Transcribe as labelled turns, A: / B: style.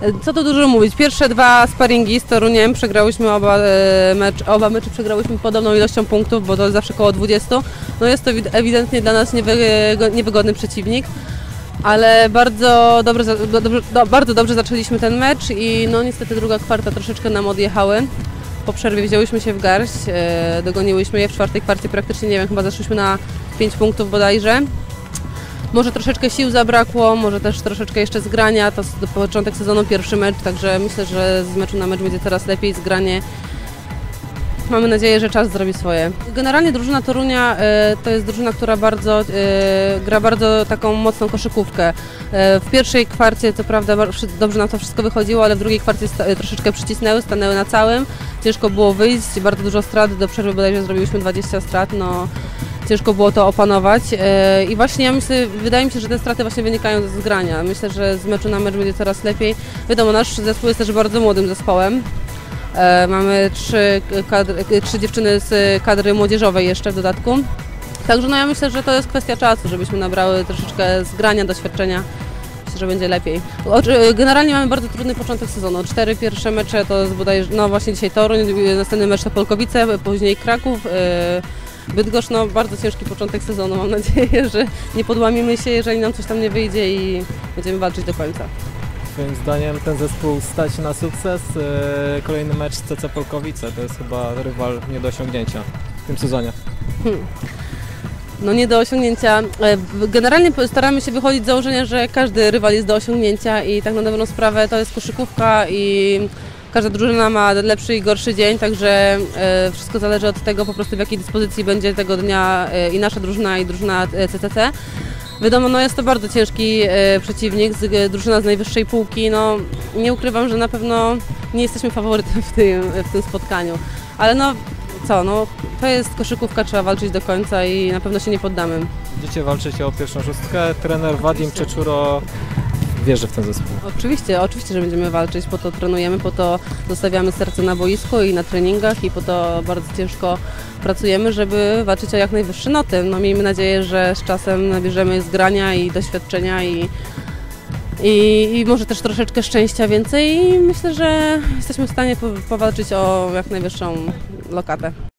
A: Co tu dużo mówić, pierwsze dwa sparingi z Toruniem przegrałyśmy oba mecze przegrałyśmy podobną ilością punktów, bo to zawsze koło 20. No jest to ewidentnie dla nas niewygodny przeciwnik, ale bardzo dobrze zaczęliśmy ten mecz i no niestety druga kwarta troszeczkę nam odjechały. Po przerwie wzięłyśmy się w garść, dogoniłyśmy je w czwartej kwarcie praktycznie, nie wiem, chyba zeszłyśmy na 5 punktów bodajże. Może troszeczkę sił zabrakło, może też troszeczkę jeszcze zgrania, to początek sezonu, pierwszy mecz, także myślę, że z meczu na mecz będzie coraz lepiej, zgranie. Mamy nadzieję, że czas zrobi swoje. Generalnie drużyna Torunia to jest drużyna, która gra bardzo taką mocną koszykówkę. W pierwszej kwarcie co prawda dobrze nam to wszystko wychodziło, ale w drugiej kwarcie troszeczkę przycisnęły, stanęły na całym. Ciężko było wyjść, bardzo dużo strat, do przerwy bodajże zrobiliśmy 20 strat. No, ciężko było to opanować i właśnie wydaje mi się, że te straty właśnie wynikają ze zgrania. Myślę, że z meczu na mecz będzie coraz lepiej. Wiadomo, nasz zespół jest też bardzo młodym zespołem. Mamy trzy dziewczyny z kadry młodzieżowej jeszcze w dodatku. Także no ja myślę, że to jest kwestia czasu, żebyśmy nabrały troszeczkę zgrania, doświadczenia. Myślę, że będzie lepiej. Generalnie mamy bardzo trudny początek sezonu. 4 pierwsze mecze to jest bodajże, no właśnie dzisiaj Toruń, następny mecz to Polkowice, później Kraków. Bydgoszcz, no bardzo ciężki początek sezonu. Mam nadzieję, że nie podłamimy się, jeżeli nam coś tam nie wyjdzie i będziemy walczyć do końca.
B: Twoim zdaniem ten zespół stać na sukces? Kolejny mecz z CC Polkowice to jest chyba rywal nie do osiągnięcia w tym sezonie.
A: No nie do osiągnięcia. Generalnie staramy się wychodzić z założenia, że każdy rywal jest do osiągnięcia i tak na dobrą sprawę to jest koszykówka i każda drużyna ma lepszy i gorszy dzień, także wszystko zależy od tego po prostu w jakiej dyspozycji będzie tego dnia i nasza drużyna i drużyna CCC. Wiadomo, no jest to bardzo ciężki przeciwnik, drużyna z najwyższej półki, no nie ukrywam, że na pewno nie jesteśmy faworytem w tym spotkaniu, ale no co, no to jest koszykówka, trzeba walczyć do końca i na pewno się nie poddamy.
B: Będziecie walczyć o pierwszą szóstkę, trener Wadim Czeczuro wierzy w ten zespół.
A: Oczywiście, że będziemy walczyć, po to trenujemy, po to zostawiamy serce na boisku i na treningach i po to bardzo ciężko pracujemy, żeby walczyć o jak najwyższe noty. No miejmy nadzieję, że z czasem nabierzemy zgrania i doświadczenia i może też troszeczkę szczęścia więcej i myślę, że jesteśmy w stanie powalczyć o jak najwyższą lokatę.